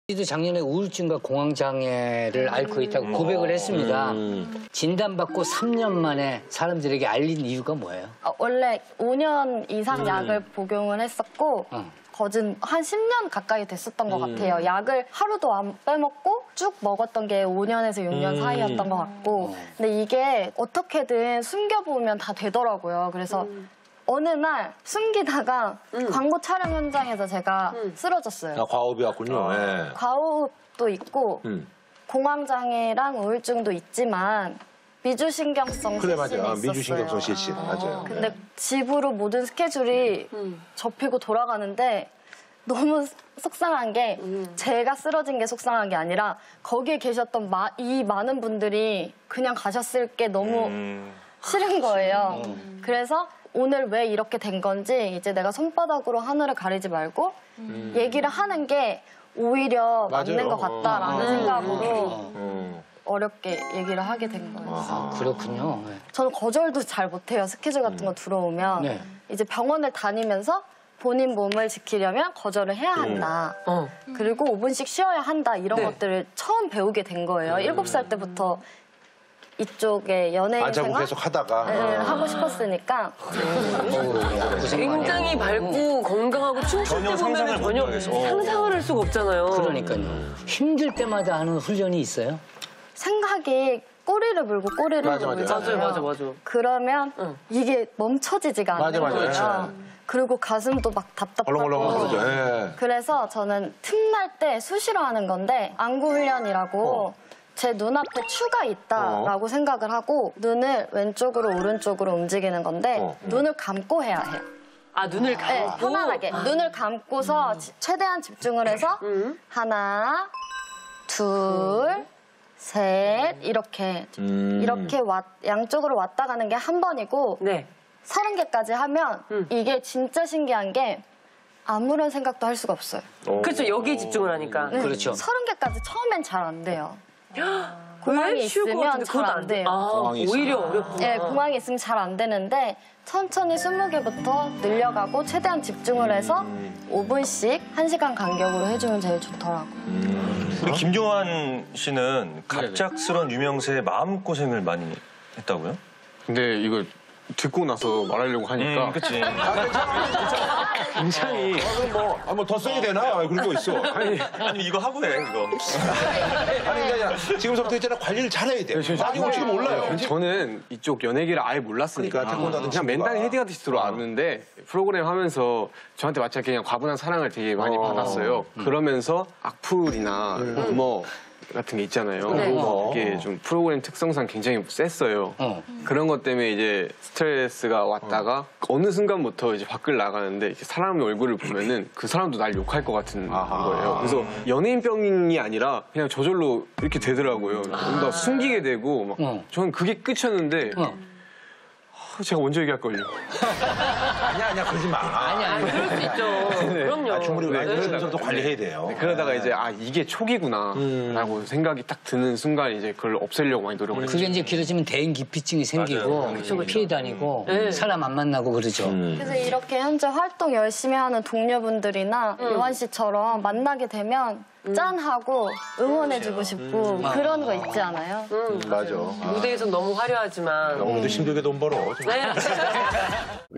도 작년에 우울증과 공황장애를 앓고 있다고 고백을 했습니다. 진단받고 3년 만에 사람들에게 알린 이유가 뭐예요? 원래 5년 이상 약을 복용을 했었고 거진 한 10년 가까이 됐었던 것 같아요. 약을 하루도 안 빼먹고 쭉 먹었던 게 5년에서 6년 사이였던 것 같고 근데 이게 어떻게든 숨겨보면 다 되더라고요. 그래서 어느 날 숨기다가 광고 촬영 현장에서 제가 쓰러졌어요. 아, 과호흡이 왔군요. 네. 과호흡도 있고 공황장애랑 우울증도 있지만 미주신경성 그래, 실신이 맞아. 있었어요. 미주신경성 실신. 맞아요. 근데 집으로 모든 스케줄이 접히고 돌아가는데 너무 속상한 게 제가 쓰러진 게 속상한 게 아니라 거기에 계셨던 이 많은 분들이 그냥 가셨을 게 너무 싫은 거예요. 그래서 오늘 왜 이렇게 된 건지 이제 내가 손바닥으로 하늘을 가리지 말고 얘기를 하는 게 오히려 맞는 맞아요. 것 같다라는 생각으로 어렵게 얘기를 하게 된 거예요. 아, 그렇군요. 저는 거절도 잘 못해요. 스케줄 같은 거 들어오면. 네. 이제 병원을 다니면서 본인 몸을 지키려면 거절을 해야 한다. 그리고 5분씩 쉬어야 한다. 이런 것들을 처음 배우게 된 거예요. 7살 때부터 이쪽에 연예인 안 자고 생활 계속 하다가. 하고 싶었으니까. 굉장히 밝고 건강하고 춤출 때 보면 전혀 상상을 할 수가 없잖아요. 그러니까요. 힘들 때마다 하는 훈련이 있어요? 생각이 꼬리를 물고 꼬리를 물잖아요. 맞아. 그러면 이게 멈춰지지가 않는 거예요. 그리고 가슴도 막 얼렁얼렁하고 답답하고. 그러죠. 예. 그래서 저는 틈날 때 수시로 하는 건데 안구 훈련이라고 제 눈앞에 추가 있다라고 생각을 하고 눈을 왼쪽으로 오른쪽으로 움직이는 건데 눈을 감고 해야 해요. 아, 눈을 감고? 네, 편안하게. 눈을 감고서 최대한 집중을 해서 하나, 둘, 셋 이렇게 양쪽으로 왔다 가는 게 한 번이고 네. 30개까지 하면 이게 진짜 신기한 게 아무런 생각도 할 수가 없어요. 그렇죠. 여기에 집중을 하니까. 그렇죠. 30개까지 처음엔 잘 안 돼요. 공황이 있으면 잘 안 돼요. 아, 오히려 어렵구나. 네, 공황이 있으면 잘 안 되는데 천천히 20개부터 늘려가고 최대한 집중을 해서 5분씩 1시간 간격으로 해주면 제일 좋더라고요. 우리 김요한 씨는 갑작스런 유명세에 마음고생을 많이 했다고요? 근데 이거 듣고 나서 말하려고 하니까 그치. 굉장히 뭐 더 써야 되나? 그러고 있어. 아니, 이거 하고 해, 이거. 아니, 그냥 지금서부터 있잖아. 관리를 잘해야 돼. 많이 올지도 몰라요. 저는 이쪽 연예계를 아예 몰랐으니까 그러니까 태권도하던 그냥 친구가. 맨땅에 헤딩하듯이 들어왔는데 프로그램 하면서 저한테 마치 그냥 과분한 사랑을 되게 많이 받았어요. 그러면서 악플이나 루머 같은 게 있잖아요. 이게 좀 프로그램 특성상 굉장히 셌어요. 그런 것 때문에 이제 스트레스가 왔다가 어느 순간부터 이제 밖을 나가는데 이렇게 사람 얼굴을 보면은 그 사람도 날 욕할 것 같은 거예요. 그래서 연예인병이 아니라 그냥 저절로 이렇게 되더라고요. 뭔가 숨기게 되고 막 저는 그게 끝이었는데 제가 먼저 얘기할 걸요. 아니야, 그러지 마. 아니. 그럴 수 있죠. 그럼요. 충분히 그러면서도 관리해야 돼요. 그러다가 이제 이게 초기구나 라고 생각이 딱 드는 순간 이제 그걸 없애려고 많이 노력을 했죠. 그게 이제 길어지면 대인 기피증이 생기고 피해 다니고 사람 안 만나고 그러죠. 그래서 이렇게 현재 활동 열심히 하는 동료분들이나 요한 씨처럼 만나게 되면 짠하고 응원해주고 싶고 그런 거 있지 않아요? 맞아. 무대에서 너무 화려하지만. 오늘도 힘들게 돈 벌어. 네.